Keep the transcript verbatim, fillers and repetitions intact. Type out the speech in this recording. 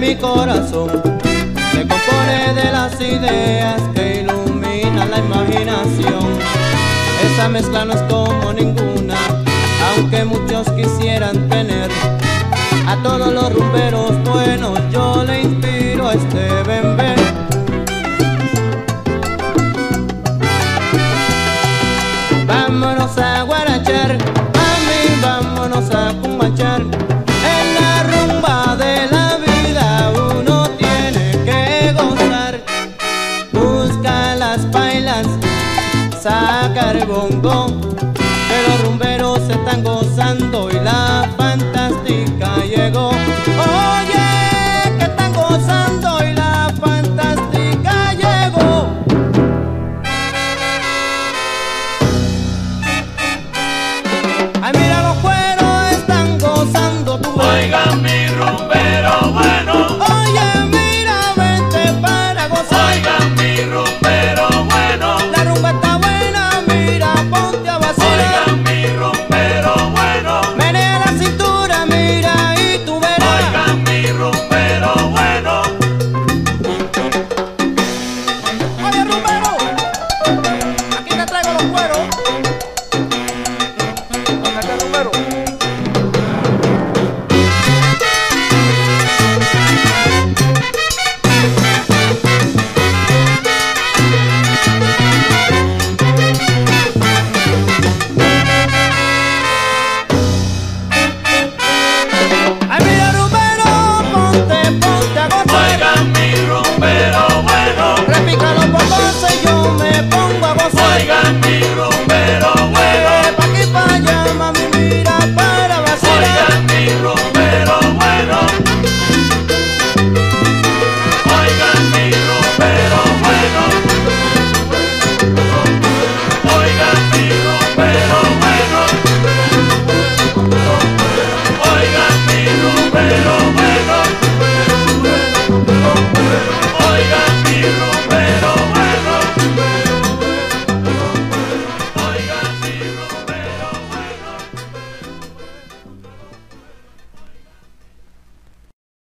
mi corazón se compone de las ideas que iluminan la imaginación. Esa mezcla no es como ninguna, aunque muchos quisieran tener. A todos los rumberos buenos yo le inspiro a este bembé. Vámonos a guarachar, mami, vámonos a cumbachar. En la rumba de la vida uno tiene que gozar. Busca las bailas, saca el bongo, que los rumberos se están gozando y la fantástica llegó. Oye,